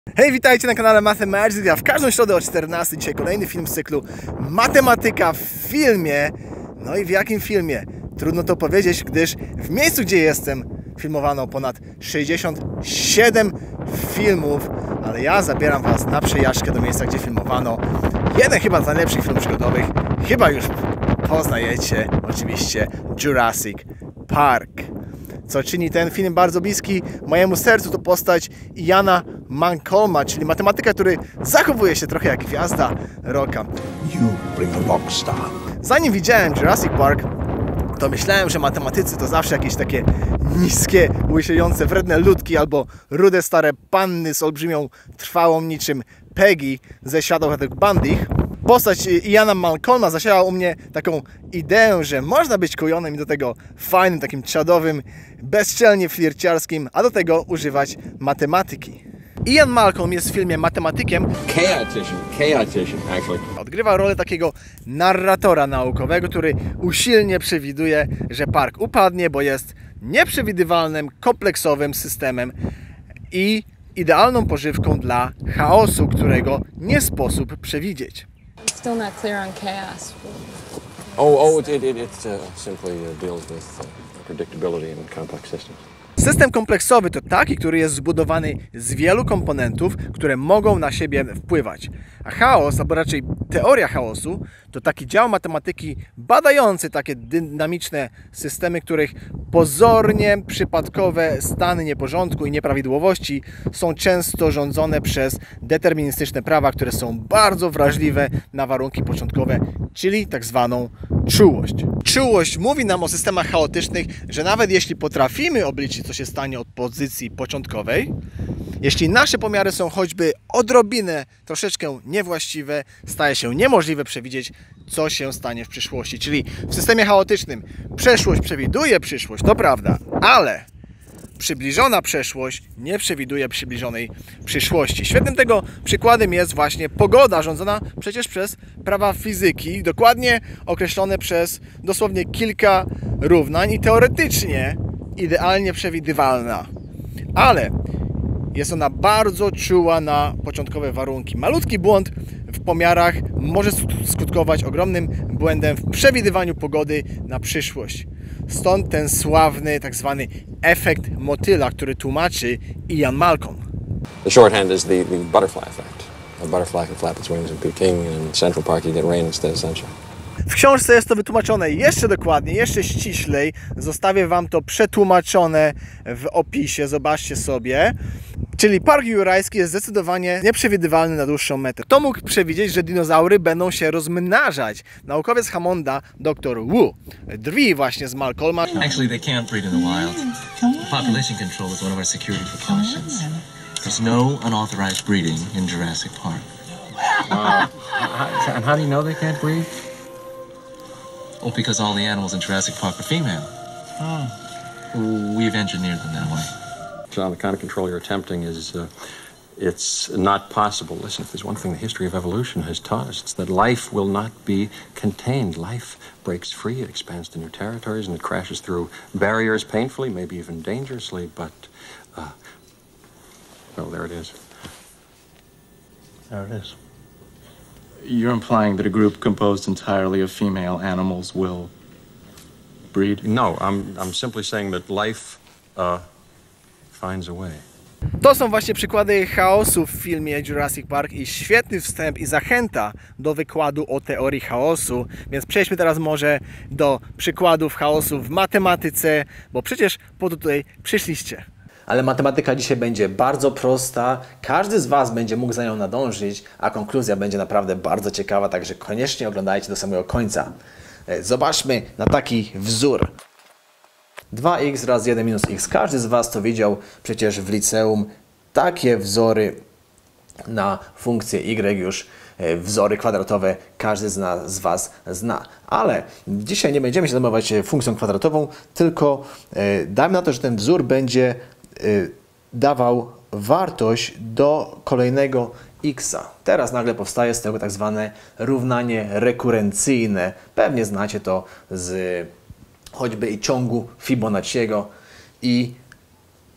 Hej, witajcie na kanale Mathemagic. Ja w każdą środę o 14. Dzisiaj kolejny film z cyklu Matematyka w filmie. No i w jakim filmie? Trudno to powiedzieć, gdyż w miejscu, gdzie jestem, filmowano ponad 67 filmów, ale ja zabieram Was na przejażdżkę do miejsca, gdzie filmowano jeden chyba z najlepszych filmów przygodowych. Chyba już poznajecie, oczywiście, Jurassic Park. Co czyni ten film bardzo bliski mojemu sercu, to postać Iana Malcolma, czyli matematyka, który zachowuje się trochę jak gwiazda rocka. Zanim widziałem Jurassic Park, to myślałem, że matematycy to zawsze jakieś takie niskie, łysiejące, wredne ludki albo rude stare panny z olbrzymią trwałą niczym Peggy ze Shadow of the Bandich. Postać Iana Malcolma zasiała u mnie taką ideę, że można być kujonem i do tego fajnym, takim czadowym, bezczelnie flirciarskim, a do tego używać matematyki. Ian Malcolm jest w filmie matematykiem. Chaotician, actually. Odgrywa rolę takiego narratora naukowego, który usilnie przewiduje, że park upadnie, bo jest nieprzewidywalnym, kompleksowym systemem i idealną pożywką dla chaosu, którego nie sposób przewidzieć. Still not clear on chaos. It simply deals with predictability in complex systems. System kompleksowy to taki, który jest zbudowany z wielu komponentów, które mogą na siebie wpływać. A chaos, albo raczej teoria chaosu, to taki dział matematyki badający takie dynamiczne systemy, których pozornie przypadkowe stany nieporządku i nieprawidłowości są często rządzone przez deterministyczne prawa, które są bardzo wrażliwe na warunki początkowe, czyli tak zwaną czułość. Czułość mówi nam o systemach chaotycznych, że nawet jeśli potrafimy obliczyć, co się stanie od pozycji początkowej, jeśli nasze pomiary są choćby odrobinę, troszeczkę niewłaściwe, staje się niemożliwe przewidzieć, co się stanie w przyszłości. Czyli w systemie chaotycznym przeszłość przewiduje przyszłość, to prawda, ale przybliżona przeszłość nie przewiduje przybliżonej przyszłości. Świetnym tego przykładem jest właśnie pogoda, rządzona przecież przez prawa fizyki, dokładnie określone przez dosłownie kilka równań i teoretycznie idealnie przewidywalna. Ale jest ona bardzo czuła na początkowe warunki. Malutki błąd w pomiarach może skutkować ogromnym błędem w przewidywaniu pogody na przyszłość. Stąd ten sławny tak zwany efekt motyla, który tłumaczy Ian Malcolm. The shorthand is the butterfly effect. A butterfly can flap its wings in Peking, and in Central Park you get rain instead of sunshine. W książce jest to wytłumaczone jeszcze dokładniej, jeszcze ściślej. Zostawię Wam to przetłumaczone w opisie, zobaczcie sobie. Czyli Park Jurajski jest zdecydowanie nieprzewidywalny na dłuższą metę. Kto mógł przewidzieć, że dinozaury będą się rozmnażać? Naukowiec Hammonda, dr Wu, drwi właśnie z Malcolma. Actually, they can't breed in the wild. Population control is one of our security precautions. There's no unauthorized breeding in Jurassic Park. And how do you know they can't breed? Oh, because all the animals in Jurassic Park are female. We've engineered them that way. John, the kind of control you're attempting is, it's not possible. Listen, if there's one thing the history of evolution has taught us, it's that life will not be contained. Life breaks free, it expands to new territories, and it crashes through barriers painfully, maybe even dangerously, but, well, there it is. There it is. You're implying that a group composed entirely of female animals will breed? No, I'm simply saying that life, finds a way. To są właśnie przykłady chaosu w filmie Jurassic Park i świetny wstęp i zachęta do wykładu o teorii chaosu. Więc przejdźmy teraz może do przykładów chaosu w matematyce, bo przecież po to tutaj przyszliście. Ale matematyka dzisiaj będzie bardzo prosta, każdy z Was będzie mógł za nią nadążyć, a konkluzja będzie naprawdę bardzo ciekawa, także koniecznie oglądajcie do samego końca. Zobaczmy na taki wzór. 2x razy 1 minus x. Każdy z Was to widział przecież w liceum. Takie wzory na funkcję y już, wzory kwadratowe każdy z Was zna. Ale dzisiaj nie będziemy się zajmować funkcją kwadratową, tylko dajmy na to, że ten wzór będzie dawał wartość do kolejnego x. Teraz nagle powstaje z tego tak zwane równanie rekurencyjne. Pewnie znacie to z choćby i ciągu Fibonacciego i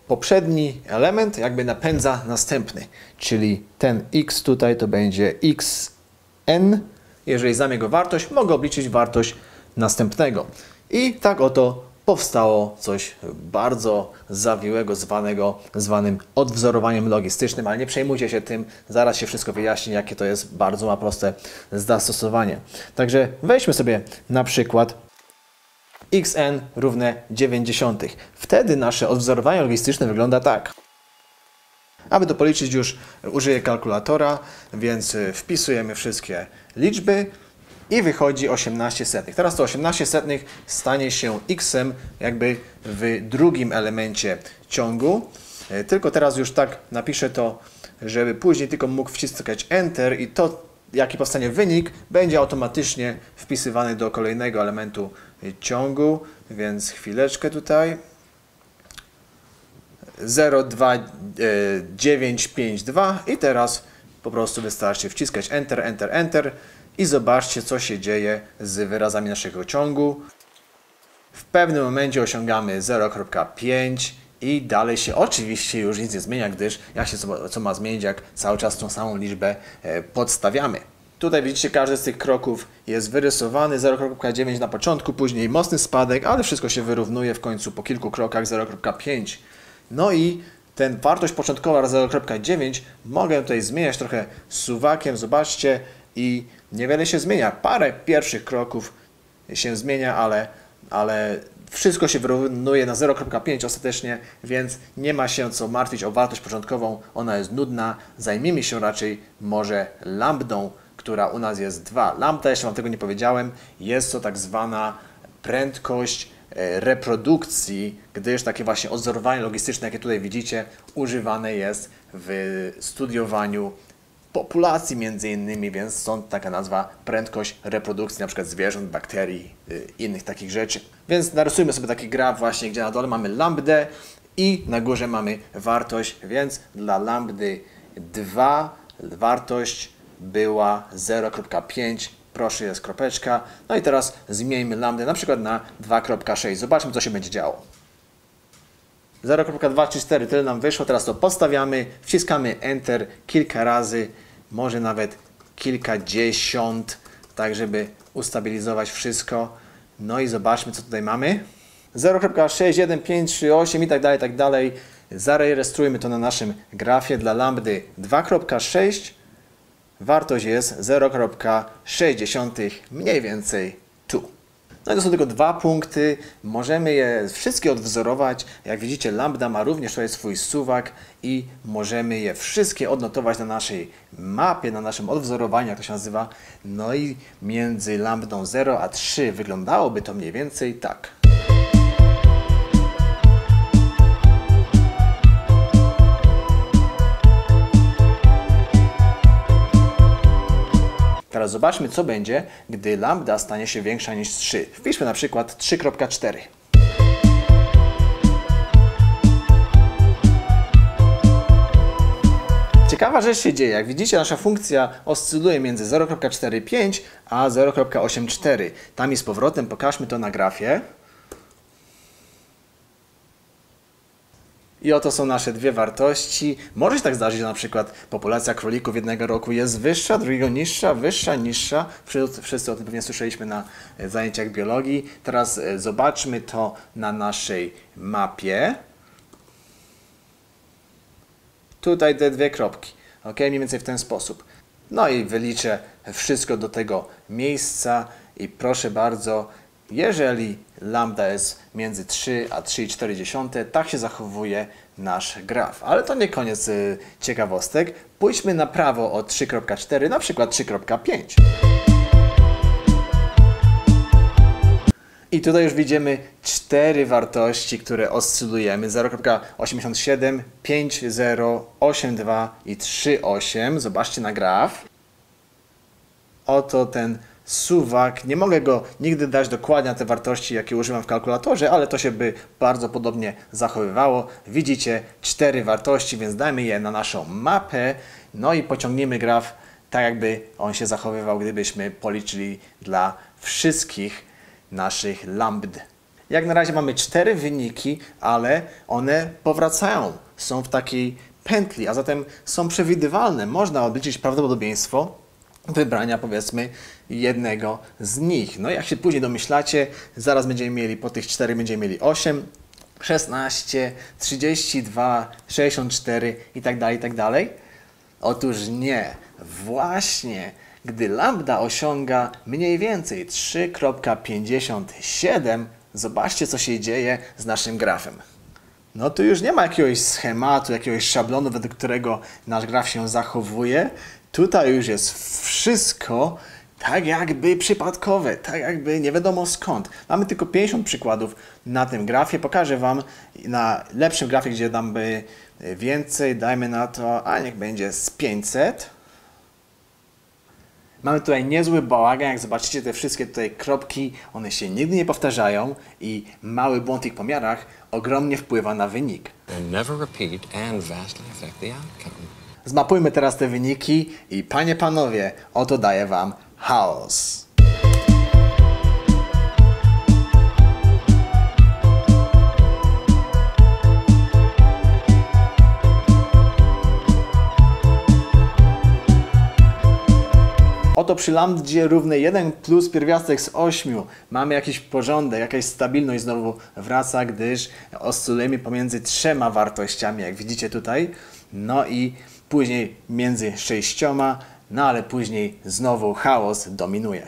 poprzedni element jakby napędza następny, czyli ten x tutaj to będzie xn. Jeżeli znam jego wartość, mogę obliczyć wartość następnego. I tak oto powstało coś bardzo zawiłego, zwanym odwzorowaniem logistycznym, ale nie przejmujcie się tym, zaraz się wszystko wyjaśni, jakie to jest bardzo proste zastosowanie. Także weźmy sobie na przykład xn równe 0,9. Wtedy nasze odwzorowanie logistyczne wygląda tak. Aby to policzyć, już użyję kalkulatora, więc wpisujemy wszystkie liczby i wychodzi 0,18. Teraz to 0,18 stanie się x-em jakby w drugim elemencie ciągu. Tylko teraz już tak napiszę to, żeby później tylko mógł wciskać Enter i to, jaki powstanie wynik, będzie automatycznie wpisywany do kolejnego elementu ciągu, więc chwileczkę tutaj. 0,2952 i teraz po prostu wystarczy wciskać Enter, Enter, Enter i zobaczcie, co się dzieje z wyrazami naszego ciągu. W pewnym momencie osiągamy 0,5 i dalej się oczywiście już nic nie zmienia, gdyż jak się co ma zmienić, jak cały czas tą samą liczbę podstawiamy. Tutaj widzicie, każdy z tych kroków jest wyrysowany, 0,9 na początku, później mocny spadek, ale wszystko się wyrównuje w końcu po kilku krokach 0,5. No i ten wartość początkowa 0,9 mogę tutaj zmieniać trochę suwakiem, zobaczcie, i niewiele się zmienia. Parę pierwszych kroków się zmienia, ale wszystko się wyrównuje na 0,5 ostatecznie, więc nie ma się co martwić o wartość początkową, ona jest nudna. Zajmijmy się raczej może lambdą, która u nas jest 2. Lambda, jeszcze Wam tego nie powiedziałem, jest to tak zwana prędkość reprodukcji, gdyż takie właśnie odwzorowanie logistyczne, jakie tutaj widzicie, używane jest w studiowaniu populacji między innymi, więc stąd taka nazwa prędkość reprodukcji na przykład zwierząt, bakterii, innych takich rzeczy. Więc narysujmy sobie taki graf właśnie, gdzie na dole mamy lambdę i na górze mamy wartość, więc dla lambdy 2 wartość była 0,5. Proszę, jest kropeczka. No i teraz zmieńmy lambdę na przykład na 2,6. Zobaczmy, co się będzie działo. 0,234, tyle nam wyszło. Teraz to podstawiamy, wciskamy Enter kilka razy, może nawet kilkadziesiąt, tak żeby ustabilizować wszystko. No i zobaczmy, co tutaj mamy. 0,61538 i tak dalej. Zarejestrujmy to na naszym grafie. Dla lambdy 2,6 wartość jest 0,6 mniej więcej tu. No i to są tylko 2 punkty. Możemy je wszystkie odwzorować. Jak widzicie, lambda ma również tutaj swój suwak i możemy je wszystkie odnotować na naszej mapie, na naszym odwzorowaniu, jak to się nazywa. No i między lambdą 0 a 3 wyglądałoby to mniej więcej tak. Teraz zobaczmy, co będzie, gdy lambda stanie się większa niż 3. Wpiszmy na przykład 3,4. Ciekawa rzecz się dzieje. Jak widzicie, nasza funkcja oscyluje między 0,45 a 0,84. Tam i z powrotem pokażmy to na grafie. I oto są nasze dwie wartości. Może się tak zdarzyć, że na przykład populacja królików jednego roku jest wyższa, drugiego niższa, wyższa, niższa. Wszyscy o tym pewnie słyszeliśmy na zajęciach biologii. Teraz zobaczmy to na naszej mapie. Tutaj te dwie kropki. Ok, mniej więcej w ten sposób. No i wyliczę wszystko do tego miejsca i proszę bardzo, jeżeli lambda jest między 3 a 3,4, tak się zachowuje nasz graf. Ale to nie koniec ciekawostek. Pójdźmy na prawo o 3,4, na przykład 3,5. I tutaj już widzimy 4 wartości, które oscylujemy. 0,87, 5,0, 8,2 i 3,8. Zobaczcie na graf. Oto ten suwak. Nie mogę go nigdy dać dokładnie na te wartości, jakie używam w kalkulatorze, ale to się by bardzo podobnie zachowywało. Widzicie 4 wartości, więc dajmy je na naszą mapę. No i pociągnijmy graf tak, jakby on się zachowywał, gdybyśmy policzyli dla wszystkich naszych lambd. Jak na razie mamy 4 wyniki, ale one powracają. Są w takiej pętli, a zatem są przewidywalne. Można obliczyć prawdopodobieństwo wybrania, powiedzmy, jednego z nich. No jak się później domyślacie, zaraz będziemy mieli, po tych 4 będziemy mieli 8, 16, 32, 64 i tak dalej, i tak dalej. Otóż nie. Właśnie, gdy lambda osiąga mniej więcej 3,57, zobaczcie, co się dzieje z naszym grafem. No tu już nie ma jakiegoś schematu, jakiegoś szablonu, według którego nasz graf się zachowuje. Tutaj już jest wszystko tak jakby przypadkowe, tak jakby nie wiadomo skąd. Mamy tylko 50 przykładów na tym grafie. Pokażę Wam na lepszym grafie, gdzie dam by więcej, dajmy na to, a niech będzie z 500. Mamy tutaj niezły bałagan, jak zobaczycie te wszystkie tutaj kropki, one się nigdy nie powtarzają i mały błąd w ich pomiarach ogromnie wpływa na wynik. And never repeat and vastly affect the outcome. Zmapujmy teraz te wyniki i panie, panowie, oto daję Wam chaos. Oto przy lambdzie równej 1 plus pierwiastek z 8 mamy jakiś porządek, jakaś stabilność znowu wraca, gdyż oscylujemy pomiędzy 3 wartościami, jak widzicie tutaj. No i później między 6, no ale później znowu chaos dominuje.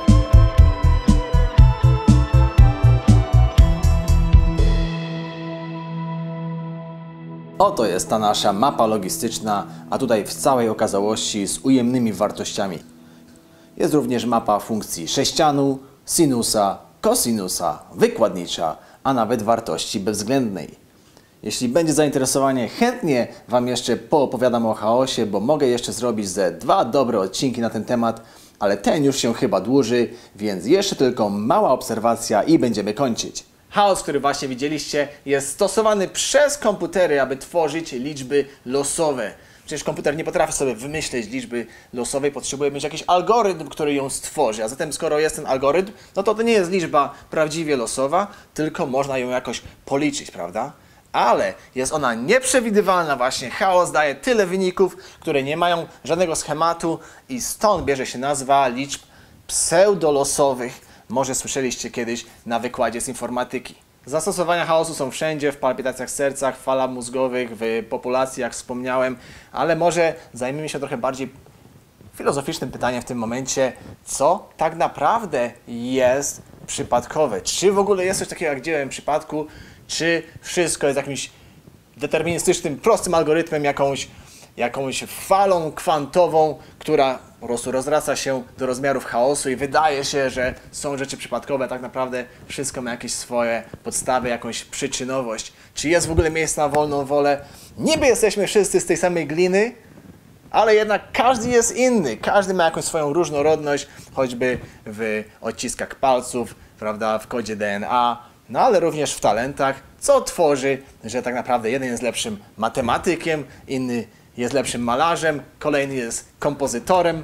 Oto jest ta nasza mapa logistyczna, a tutaj w całej okazałości z ujemnymi wartościami. Jest również mapa funkcji sześcianu, sinusa, kosinusa, wykładnicza, a nawet wartości bezwzględnej. Jeśli będzie zainteresowanie, chętnie Wam jeszcze poopowiadam o chaosie, bo mogę jeszcze zrobić ze 2 dobre odcinki na ten temat, ale ten już się chyba dłuży, więc jeszcze tylko mała obserwacja i będziemy kończyć. Chaos, który właśnie widzieliście, jest stosowany przez komputery, aby tworzyć liczby losowe. Przecież komputer nie potrafi sobie wymyśleć liczby losowej, potrzebuje mieć jakiś algorytm, który ją stworzy. A zatem skoro jest ten algorytm, no to nie jest liczba prawdziwie losowa, tylko można ją jakoś policzyć, prawda? Ale jest ona nieprzewidywalna właśnie. Chaos daje tyle wyników, które nie mają żadnego schematu i stąd bierze się nazwa liczb pseudolosowych. Może słyszeliście kiedyś na wykładzie z informatyki. Zastosowania chaosu są wszędzie, w palpitacjach serca, w falach mózgowych, w populacji, jak wspomniałem, ale może zajmijmy się trochę bardziej filozoficznym pytaniem w tym momencie, co tak naprawdę jest przypadkowe? Czy w ogóle jest coś takiego jak dziełem przypadku, czy wszystko jest jakimś deterministycznym, prostym algorytmem, jakąś falą kwantową, która po prostu rozraca się do rozmiarów chaosu i wydaje się, że są rzeczy przypadkowe, a tak naprawdę wszystko ma jakieś swoje podstawy, jakąś przyczynowość. Czy jest w ogóle miejsce na wolną wolę? Niby jesteśmy wszyscy z tej samej gliny, ale jednak każdy jest inny. Każdy ma jakąś swoją różnorodność, choćby w odciskach palców, prawda, w kodzie DNA, no ale również w talentach, co tworzy, że tak naprawdę jeden jest lepszym matematykiem, inny jest lepszym malarzem, kolejny jest kompozytorem,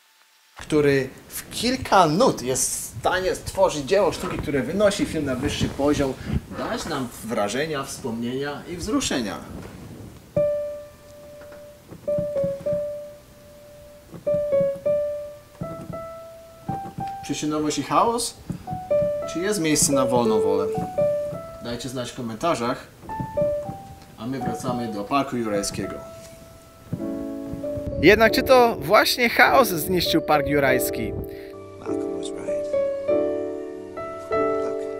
który w kilka nut jest w stanie stworzyć dzieło sztuki, które wynosi film na wyższy poziom, dać nam wrażenia, wspomnienia i wzruszenia. Przyczynowość i chaos? Czy jest miejsce na wolną wolę? Dajcie znać w komentarzach, a my wracamy do Parku Jurajskiego. Jednak czy to właśnie chaos zniszczył Park Jurajski? Malcolm was right. Look.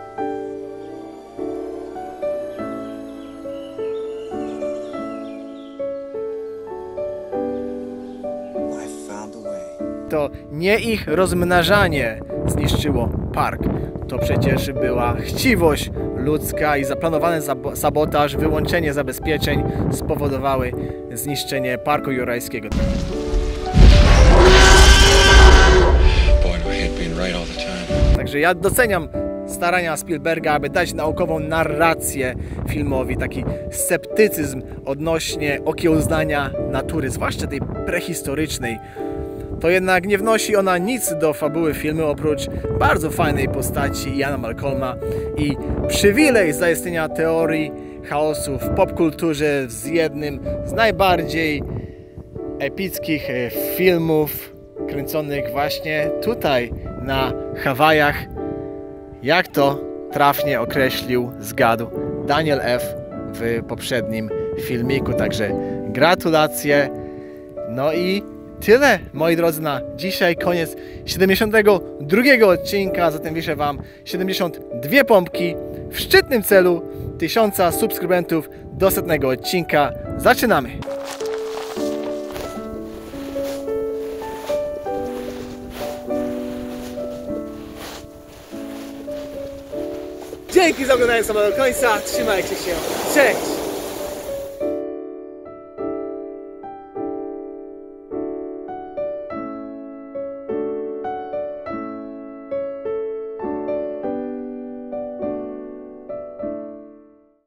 Life found a way. To nie ich rozmnażanie zniszczyło park. To przecież była chciwość ludzka i zaplanowany sabotaż, wyłączenie zabezpieczeń spowodowały zniszczenie Parku Jurajskiego. Także ja doceniam starania Spielberga, aby dać naukową narrację filmowi, taki sceptycyzm odnośnie okiełznania natury, zwłaszcza tej prehistorycznej. to jednak nie wnosi ona nic do fabuły filmu oprócz bardzo fajnej postaci Iana Malcolma i przywilej zaistnienia teorii chaosu w popkulturze z jednym z najbardziej epickich filmów kręconych właśnie tutaj na Hawajach. Jak to trafnie określił, zgadł Daniel F. w poprzednim filmiku. Także gratulacje. No i tyle, moi drodzy, na dzisiaj. Koniec 72 odcinka. Zatem wiszę Wam 72 pompki w szczytnym celu 1000 subskrybentów do 100 odcinka. Zaczynamy! Dzięki za oglądanie do końca. Trzymajcie się. Cześć!